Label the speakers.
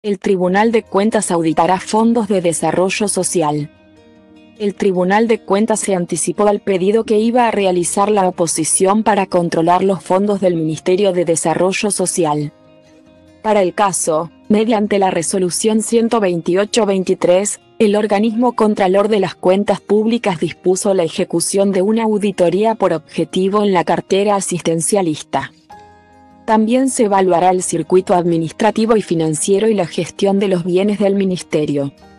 Speaker 1: El Tribunal de Cuentas auditará fondos de desarrollo social. El Tribunal de Cuentas se anticipó al pedido que iba a realizar la oposición para controlar los fondos del Ministerio de Desarrollo Social. Para el caso, mediante la resolución 128-23, el organismo Contralor de las Cuentas Públicas dispuso la ejecución de una auditoría por objetivo en la cartera asistencialista. También se evaluará el circuito administrativo y financiero y la gestión de los bienes del Ministerio.